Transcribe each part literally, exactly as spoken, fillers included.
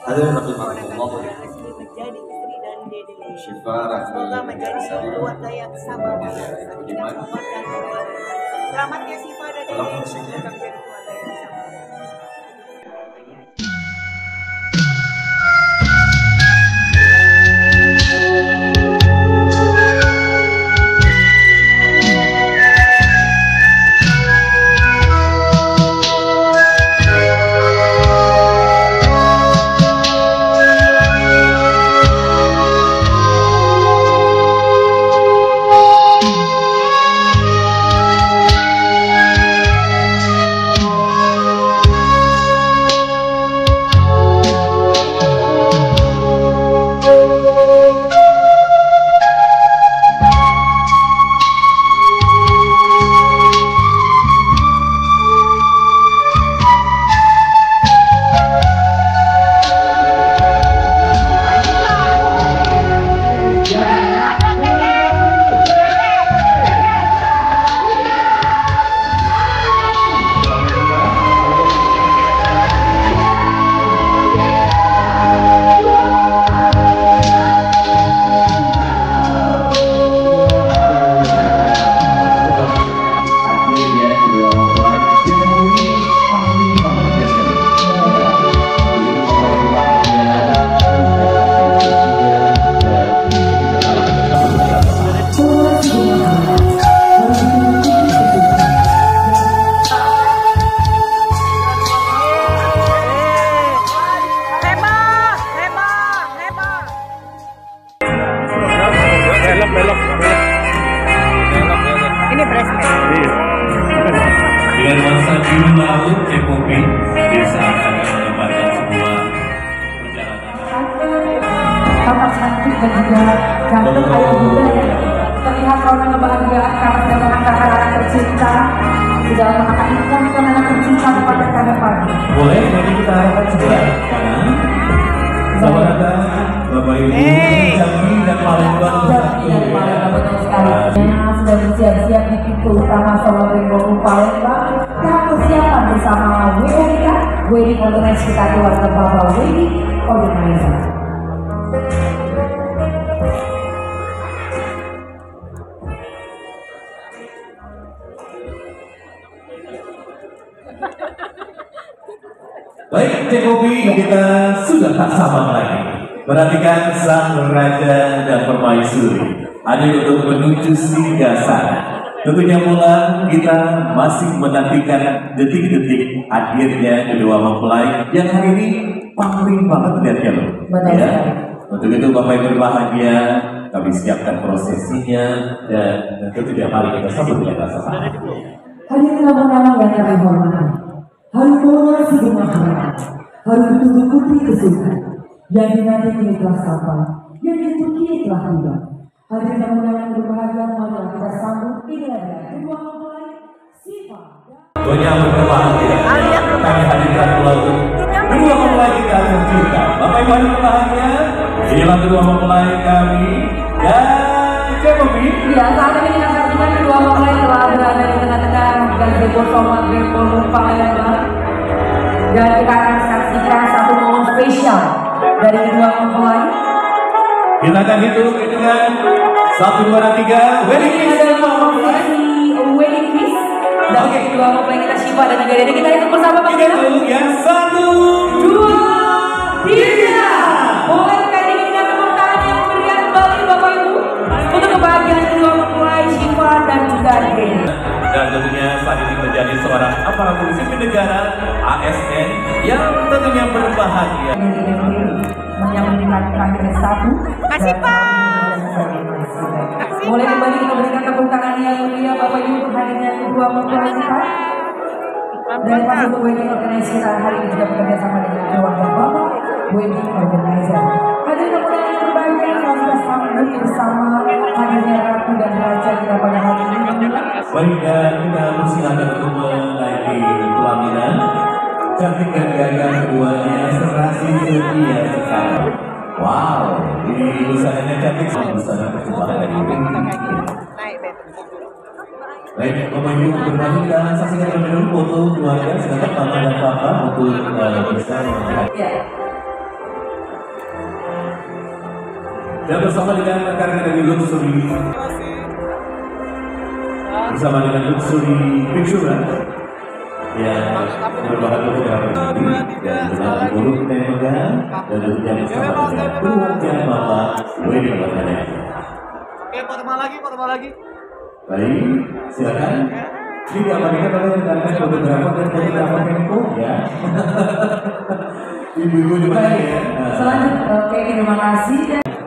Hadirin rahimakumullah. Menjadi istri dari Dede. Syifa Raffi. Semoga menjadi keluarga yang sabar dan tidak kuat dan kuat. Selamatnya Syifa dan Dede. Semoga menjadi keluarga yang sabar. Ini presiden. Dengan masa biru laut Cepopi bisa akan menempatkan sebuah perjalanan. Tampak cantik dan juga ganteng ayah muda ya. Terlihat rona kebahagiaan karena sudah mengantarkan anak tercinta, sudah mengantarkan anak tercinta kepada kakak pagi. Boleh, jadi kita harapkan sebelah kanan. Selamat datang Bapak Ibu Jambi dan Palembang. Jambi dan Palembang, betul sekali. Yang sudah bersiap-siap di pintu utama Solo Ringgolu Palembang. Dalam persiapan bersama W O K, Wedding Organizer kita keluarga Bapak Wedding Organizer. Baik, Cepopi, kita sudah tak sabar lagi. Perhatikan sang raja dan permaisuri hadir untuk menuju singgasana. Tentunya pula kita masih menantikan detik-detik hadirnya kedua mempelai yang hari ini paling banget lihatnya loh. Ya. Untuk itu Bapak Ibu berbahagia, kami siapkan prosesinya dan tentunya mari kita sambut dengan rasa senang. Hadirin nama-nama yang kami hormati, hari mulai sebuah harapan, hari betul putri kesukaan, yang dinanti kini telah sampai, yang itu kini telah tiba. Hadirin nama-nama yang berbahagia, mari kita sambut ini adalah kedua mempelai Syifa. Menyambut kebahagiaan, kami hadirkan pelaku kedua mempelai kita tercinta. Bapak Ibu hadirin berbahagia, inilah kedua mempelai kami dan Cepopi. Ya, saat ini kita saksikan kedua mempelai telah berada di tengah-tengah gazebo Somat Ringgolu Palembang. Dan kita akan saksikan satu momen spesial dari kedua mempelai. Kita akan hitung dengan satu, dua, dan tiga. Wedding kiss dan mempelai. Wedding kiss. Dan Oke. kedua mempelai kita Syifa dan juga Dede. Kita hitung bersama Pak. Kita hitung yang satu, Dua, tiga. Bolehkah kita tepuk tangan yang meriah kembali Bapak Ibu untuk kebahagiaan kedua mempelai Syifa dan juga Dede. Dan tentunya saat ini menjadi seorang aparatur sipil negara A S N yang tentunya berbahagia. Yang meningkat terakhir satu. Kasih Pak. Boleh kembali kita berikan tepuk tangan yang mulia Bapak Ibu untuk hadirnya kedua mempelai kita. Dan pas untuk wedding organizer kita hari ini juga bekerja sama dengan keluarga Bapak Wedding Organizer. Hadirin kemudian yang berbahagia kita sambut bersama hadirnya Ratu dan Raja kita pada hari ini. Baik, dan kita persilakan untuk menaiki pelaminan. Cantik dan gagah keduanya serasi setia sekali. Wow, ini busananya cantik sekali, busana percobaan dari Baik, Bapak Ibu berbagi dan saksikan terlebih dahulu foto keluarga, silakan Mama dan Papa untuk uh, bersama. Ya. Dan bersama dengan rekan-rekan dari Luxury, bersama dengan Luxury Picture yang merupakan beberapa diri dan benar buruk temaga dan tentunya bersama dengan keluarga Mama Wedding Organizer. Oke, foto lagi, foto lagi. Baik, silakan. Ini diamankan oleh rekan-rekan fotografer dan fotografer Menko ya. Ibu-ibu juga ya. Selanjutnya, oke, terima kasih.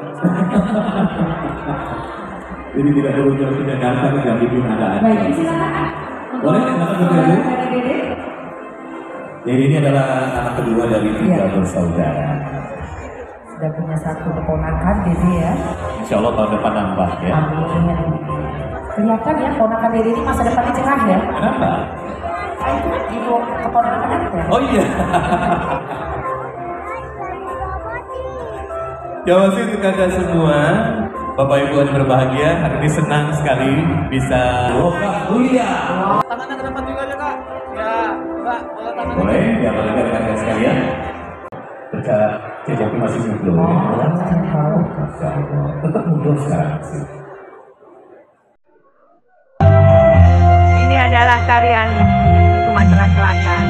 Jadi tidak perlu jauh tidak datang tidak bikin ada. Baik, silakan. Boleh, silakan berdiri. Dede. Jadi ini adalah anak kedua dari tiga Iya. bersaudara. Sudah punya satu keponakan, Dede ya. Insya Allah tahun depan nambah ya. Amin. Kelihatan ya, keponakan Dede ini masa depannya cerah ya. Kenapa? Ah, itu ibu keponakan Anda. Oh iya. Ya masih untuk kakak semua, Bapak Ibu yang berbahagia, hari ini senang sekali bisa Lokah kuliah. Tangannya ke depan juga aja, Kak. Ya, Mbak, boleh tangannya. Boleh, diamalkan rekan-rekan sekalian. Baca cejoki masih muda. Oh, saya tahu. Masya Allah, tetap muda sekarang sih. Ini adalah tarian Sumatera Selatan.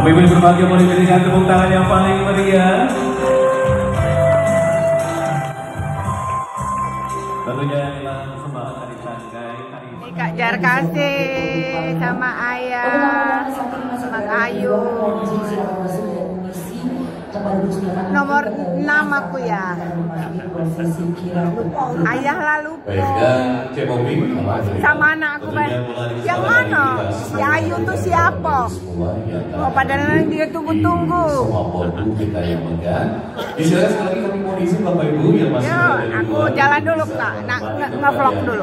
Bapak Ibu berbahagia boleh berikan tepuk tangan yang paling meriah. Tentunya inilah persembahan dari Sanggai Ini Kak Jar kasih sama ayah, Mang Ayu. Nomor enam aku ya. Ayah lalu sama anak aku kan. Yang mana? Si Ayu tuh siapa? Oh, padahal dia tunggu-tunggu. Ya, aku jalan dulu Kak. Nah, nge-vlog dulu.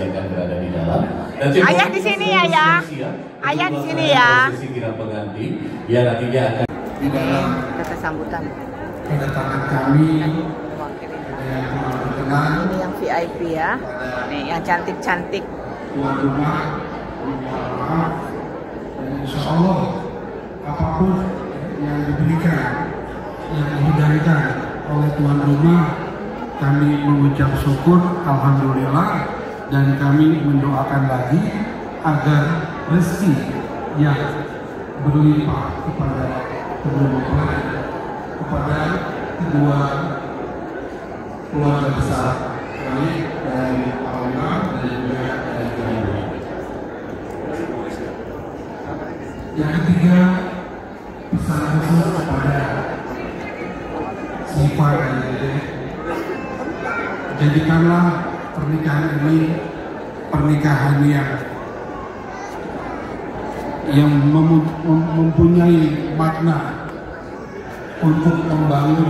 Ayah di sini ya, ya. Ayah di sini ya. Di dalam Kata sambutan. kedatangan kami yang berkenan Ini yang V I P ya. Nih yang cantik-cantik. tuan rumah, mohon maaf, dan insya Allah apapun yang diberikan, yang dihidangkan oleh tuan rumah, kami mengucap syukur, alhamdulillah, dan kami mendoakan lagi agar rezeki yang berlimpah kepada penumpang, kepada kedua keluarga besar kami dari Allah dan juga dari kami. Yang ketiga, pesan khusus kepada Siva dan Dede, jadikanlah pernikahan ini pernikahan yang yang mem mem mempunyai makna untuk membangun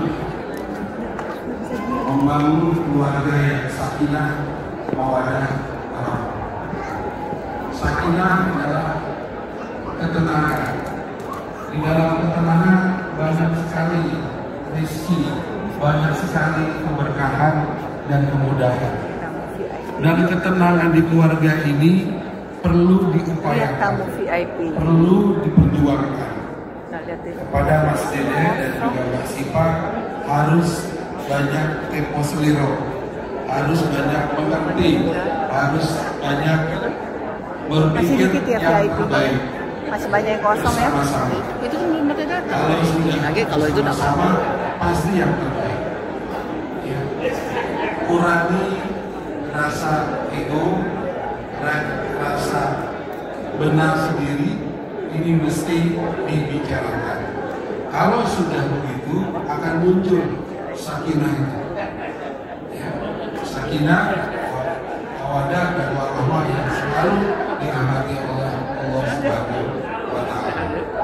membangun keluarga yang sakinah, mawaddah, warahmah. Sakinah adalah ketenangan. Di dalam ketenangan banyak sekali rezeki, banyak sekali keberkahan dan kemudahan. Dan ketenangan di keluarga ini perlu Lihat diupayakan, tamu V I P. perlu diperjuangkan. Nah, lihat ini. Kepada Mas Dede dan juga Mbak Siva harus banyak tempo seliro, harus banyak mengerti, harus banyak Masih berpikir dikit ya V yang I P. terbaik. Masih banyak yang kosong ya. Bersama-sama. Itu kan belum ada data. Kalau sudah Lagi kalau itu dapat. sama pasti yang terbaik. Ya. Kurangi rasa ego, ra- rasa benar sendiri, ini mesti dibicarakan. Kalau sudah begitu akan muncul sakinah itu. Ya. Sakinah, mawaddah dan warahmah yang selalu dirahmati oleh Allah Subhanahu wa Ta'ala.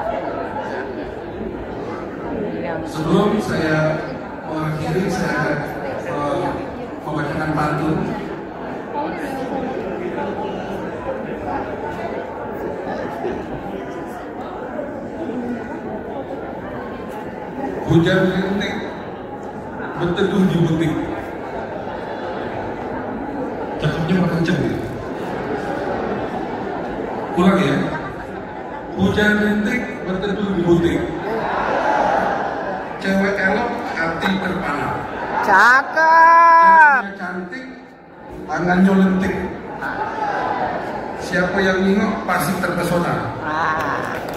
Sebelum saya mengakhiri, saya uh, membacakan pantun. Hujan rintik berteduh di butik. Cakepnya makin kenceng ya. Ulang ya. Hujan rintik berteduh di butik. Cewek elok hati terpana. Cakep. Ceweknya cantik, tangannya lentik. Siapa yang nengok pasti terpesona. Ah.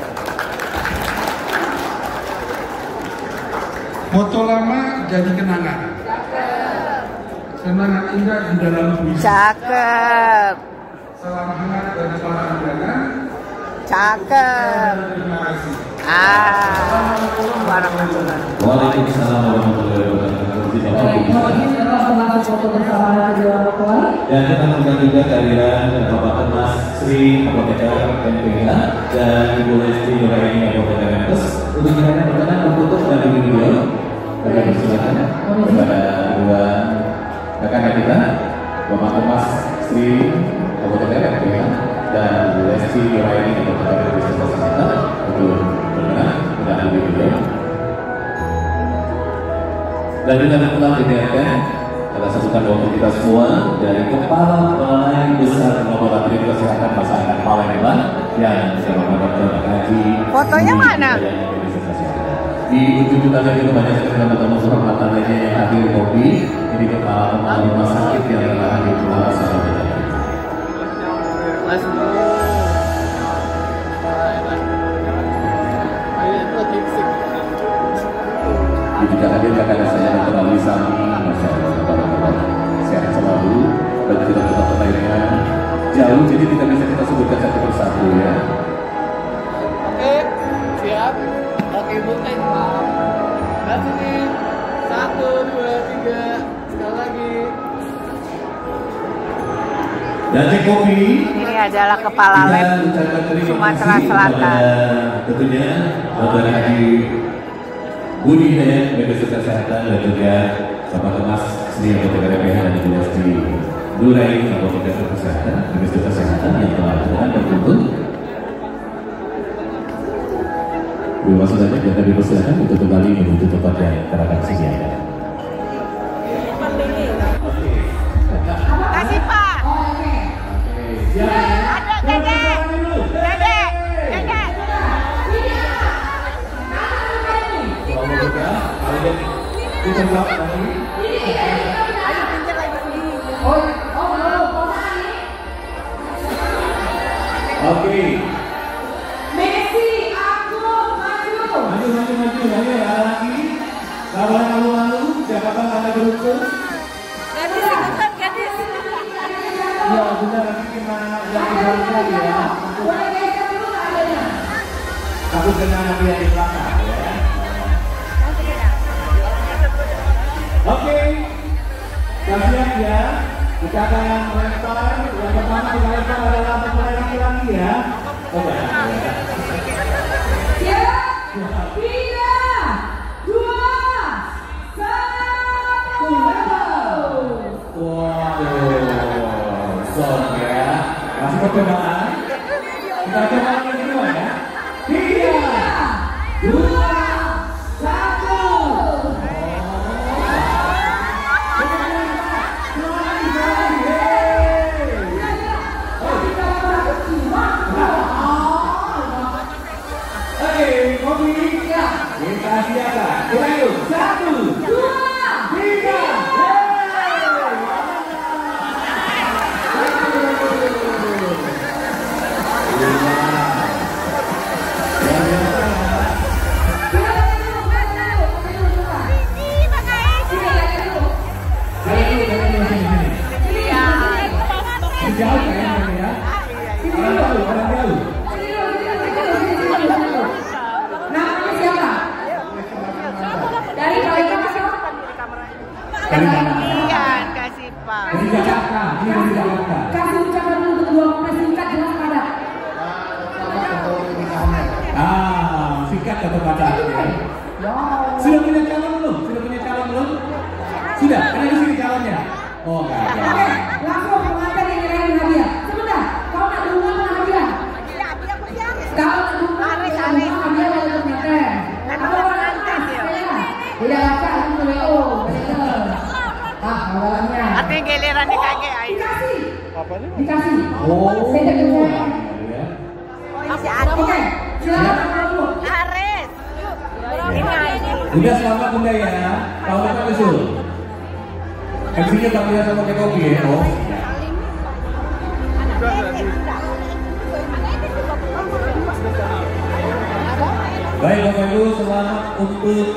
Foto lama jadi kenangan. Kenangan indah di dalam puisi. Cakep. Salam hangat dari para undangan. Cakep. Terima kasih. Ah. Warahmatullahi. Waalaikumsalam warahmatullahi Baik, wabarakatuh. ini adalah pembahasan foto bersama kedua orang tua. Dan kita mengundang juga kehadiran Bapak Mas Sri Apoteker M P H dan Ibu Lesti Nuraini Apoteker M P S untuk kiranya berkenan untuk dan video. Kami persilakan kepada dua rekan kita, Bapak Mas Sri Apoteker M P H dan Ibu Lesti Nuraini Apoteker M P S untuk berkenan dan video. Dan juga telah didengarkan pada sasukan waktu kita semua dari Kepala Balai Besar Laboratorium Kesehatan Masyarakat Palembang yang sedang melakukan kaji. Fotonya mana? Di ujung kita lagi banyak sekali teman-teman kehormatan lainnya yang hadir kopi. Ini kepala kepala rumah sakit yang telah hadir kepala sahabat. Mas. Ini juga hadir kakak saya Dokter Ali Sami, Masya Allah, Bapak-Bapak sehat selalu dan tidak tetap lainnya jauh, jadi tidak bisa kita sebutkan satu persatu ya. Oke, siap. Oke, bukan Pak. Dan sini satu, dua, tiga, sekali lagi. Dan cek kopi. Ini adalah kepala lab Sumatera Selatan. Tentunya Dokter Adi Budi ya, Medis Kesehatan dan juga Bapak Thomas Sri Anggota K P H dan juga Sri Durai Anggota Kesehatan, Medis Kesehatan yang telah berkenan dan tutup. Terima kasih banyak dan kami persilakan untuk kembali menuju tempat yang terakan sediakan. Kasih Pak. Ada Dede. Dede. Dede. Kita jawab lagi. Oke. Messi, aku maju. Maju, maju, maju, maju ya lagi. Kalau yang lalu-lalu, siapakah anda beruntung? Gadis ikutan gadis. Ya, benar nanti kena yang dibalikkan ya. Takut kena nanti yang di belakang ya. Oke, siap ya. Kita akan melempar. Yang pertama kita lempar adalah pemain laki-laki ya. Oke. Siap, tiga, dua, satu. Waduh, son ya. Masih percobaan. Kita coba yang kedua ya. Tiga, dua, satu. Oke, kopi. Kita siapkan. Kita yuk. Satu, dua, tiga. Jauh kayaknya ya. Orang jauh, orang jauh. Namanya siapa? Dari Balikpapan. Dari mana? Ikan kasih Pak. Dari Jakarta. Ini dari Jakarta. Kasih ucapan dulu untuk dua pemain singkat jelas padat. Ah, singkat atau padat ya. Sudah punya calon belum? Sudah punya calon belum? Sudah. Ada di sini calonnya. Oh, enggak ada. Oke, langsung pengantin yang nyerahin hadiah. Sebentar, kau nak berhubungan sama hadiah? Kau nak berhubungan sama hadiah dari pengantin. Apa pengantin? Udah laka, itu W O. Ah, awalnya. Artinya giliran di kaki ayo. Dikasih. Dikasih. Oh. Saya tak punya. Ya. Oke, silakan kamu. Aris. Udah selamat Bunda ya. Tahun depan besok. M C-nya tak lihat sama kayak kopi ya. Oh. Baik Bapak Ibu, selamat untuk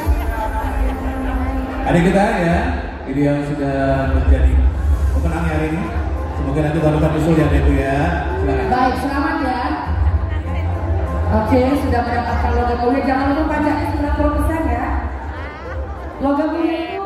adik kita ya. Ini yang sudah menjadi pemenang hari ini. Semoga nanti baru menyusul ya Ibu ya. Silakan. Baik, selamat ya. Oke, sudah mendapatkan logam mulia. Jangan lupa pajaknya sudah pesan ya. Logam mulia itu